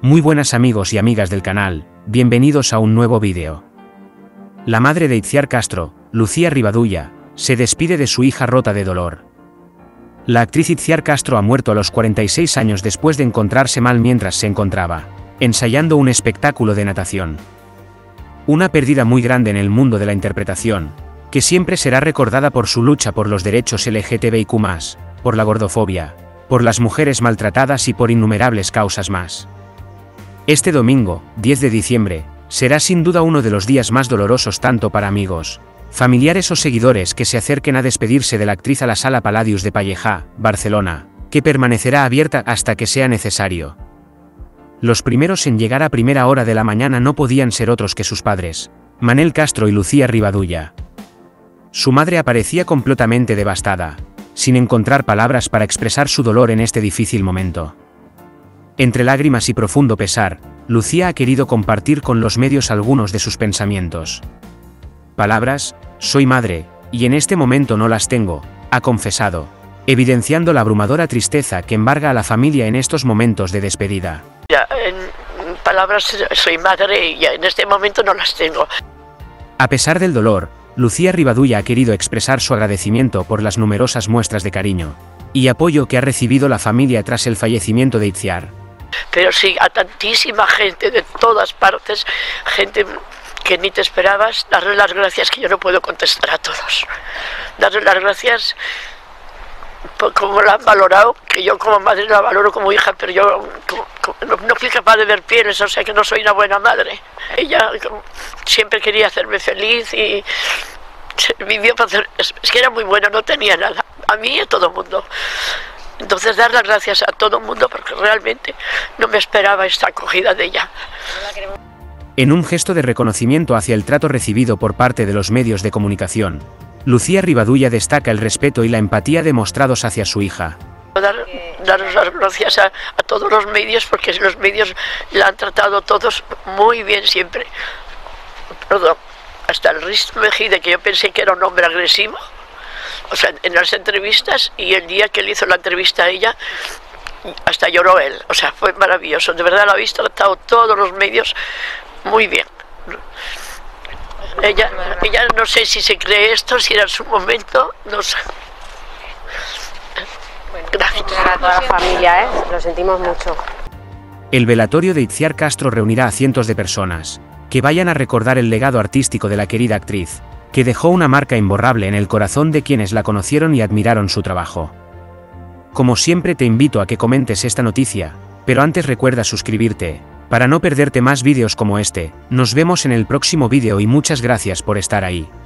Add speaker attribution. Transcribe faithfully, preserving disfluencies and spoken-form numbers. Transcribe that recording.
Speaker 1: Muy buenas amigos y amigas del canal, bienvenidos a un nuevo vídeo. La madre de Itziar Castro, Lucía Rivadulla, se despide de su hija rota de dolor. La actriz Itziar Castro ha muerto a los cuarenta y seis años después de encontrarse mal mientras se encontraba ensayando un espectáculo de natación. Una pérdida muy grande en el mundo de la interpretación, que siempre será recordada por su lucha por los derechos L G T B I Q más, por la gordofobia, por las mujeres maltratadas y por innumerables causas más. Este domingo, diez de diciembre, será sin duda uno de los días más dolorosos tanto para amigos, familiares o seguidores que se acerquen a despedirse de la actriz a la Sala Palladius de Pallejà, Barcelona, que permanecerá abierta hasta que sea necesario. Los primeros en llegar a primera hora de la mañana no podían ser otros que sus padres, Manel Castro y Lucía Rivadulla. Su madre aparecía completamente devastada, sin encontrar palabras para expresar su dolor en este difícil momento. Entre lágrimas y profundo pesar, Lucía ha querido compartir con los medios algunos de sus pensamientos. Palabras: soy madre, y en este momento no las tengo, ha confesado, evidenciando la abrumadora tristeza que embarga a la familia en estos momentos de despedida.
Speaker 2: Ya, en palabras, soy madre y en este momento no las tengo.
Speaker 1: A pesar del dolor, Lucía Rivadulla ha querido expresar su agradecimiento por las numerosas muestras de cariño y apoyo que ha recibido la familia tras el fallecimiento de Itziar.
Speaker 2: Pero sí, a tantísima gente de todas partes, gente que ni te esperabas, darle las gracias, que yo no puedo contestar a todos. Darle las gracias por cómo la han valorado, que yo como madre la valoro como hija, pero yo como, como, no, no fui capaz de ver pieles, o sea que no soy una buena madre. Ella como, siempre quería hacerme feliz y vivió para hacer, es, es que era muy buena, no tenía nada, a mí y a todo el mundo. Entonces dar las gracias a todo el mundo porque realmente no me esperaba esta acogida de ella.
Speaker 1: En un gesto de reconocimiento hacia el trato recibido por parte de los medios de comunicación, Lucía Rivadulla destaca el respeto y la empatía demostrados hacia su hija.
Speaker 2: Dar, dar las gracias a, a todos los medios porque los medios la han tratado todos muy bien siempre. Perdón, hasta el Risto Mejide, que yo pensé que era un hombre agresivo, o sea, en las entrevistas, y el día que le hizo la entrevista a ella, hasta lloró él, o sea, fue maravilloso. De verdad la habéis tratado todos los medios muy bien. Ella, ella no sé si se cree esto, si era su momento, no sé. Gracias.
Speaker 3: A toda la familia, ¿eh? Lo sentimos mucho.
Speaker 1: El velatorio de Itziar Castro reunirá a cientos de personas que vayan a recordar el legado artístico de la querida actriz, que dejó una marca imborrable en el corazón de quienes la conocieron y admiraron su trabajo. Como siempre te invito a que comentes esta noticia, pero antes recuerda suscribirte, para no perderte más vídeos como este. Nos vemos en el próximo vídeo y muchas gracias por estar ahí.